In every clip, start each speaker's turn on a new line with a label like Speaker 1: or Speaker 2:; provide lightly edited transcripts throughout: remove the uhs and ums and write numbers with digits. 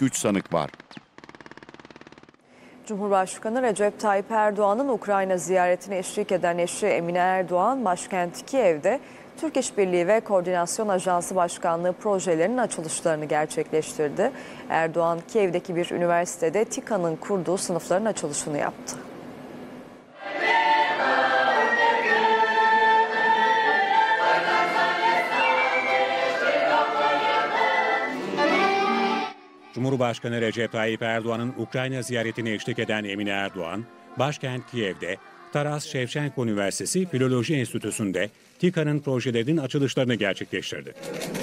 Speaker 1: 3 sanık var.
Speaker 2: Cumhurbaşkanı Recep Tayyip Erdoğan'ın Ukrayna ziyaretine eşlik eden eşi Emine Erdoğan, başkent Kiev'de Türk İşbirliği ve Koordinasyon Ajansı Başkanlığı projelerinin açılışlarını gerçekleştirdi. Erdoğan, Kiev'deki bir üniversitede TİKA'nın kurduğu sınıfların açılışını yaptı.
Speaker 3: Cumhurbaşkanı Recep Tayyip Erdoğan'ın Ukrayna ziyaretine eşlik eden Emine Erdoğan, başkent Kiev'de Taras Şevçenko Üniversitesi Filoloji Enstitüsü'nde TİKA'nın projelerinin açılışlarını gerçekleştirdi.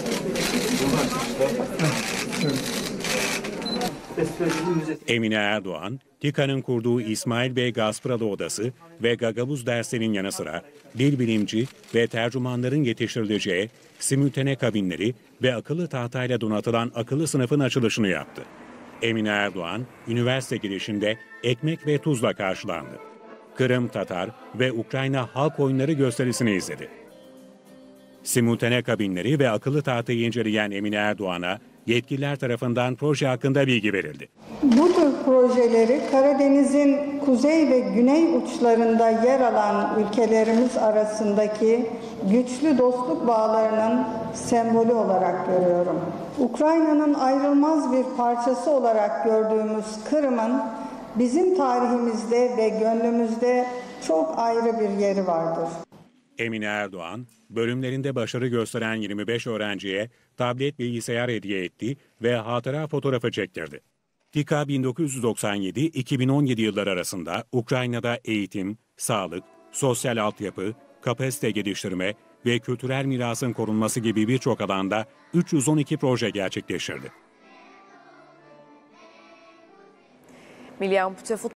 Speaker 3: Emine Erdoğan, TİKA'nın kurduğu İsmail Bey Gaspıralı Odası ve Gagavuz derslerinin yanı sıra dil bilimci ve tercümanların yetiştirileceği simültane kabinleri ve akıllı tahtayla donatılan akıllı sınıfın açılışını yaptı. Emine Erdoğan, üniversite girişinde ekmek ve tuzla karşılandı. Kırım Tatar ve Ukrayna halk oyunları gösterisini izledi. Simultane kabinleri ve akıllı tahtayı inceleyen Emine Erdoğan'a yetkililer tarafından proje hakkında bilgi verildi.
Speaker 4: Bu tür projeleri Karadeniz'in kuzey ve güney uçlarında yer alan ülkelerimiz arasındaki güçlü dostluk bağlarının sembolü olarak görüyorum. Ukrayna'nın ayrılmaz bir parçası olarak gördüğümüz Kırım'ın bizim tarihimizde ve gönlümüzde çok ayrı bir yeri vardır.
Speaker 3: Emine Erdoğan, bölümlerinde başarı gösteren 25 öğrenciye tablet bilgisayar hediye etti ve hatıra fotoğrafı çektirdi. TİKA 1997-2017 yılları arasında Ukrayna'da eğitim, sağlık, sosyal altyapı, kapasite geliştirme ve kültürel mirasın korunması gibi birçok alanda 312 proje gerçekleştirdi.
Speaker 2: Milli Ampute